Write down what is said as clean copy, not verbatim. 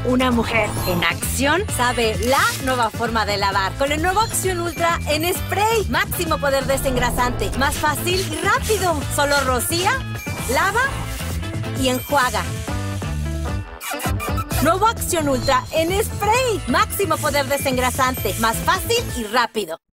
Una mujer en acción sabe la nueva forma de lavar. Con el nuevo Acción Ultra en spray. Máximo poder desengrasante. Más fácil y rápido. Solo rocía, lava y enjuaga. Nuevo Acción Ultra en spray. Máximo poder desengrasante. Más fácil y rápido.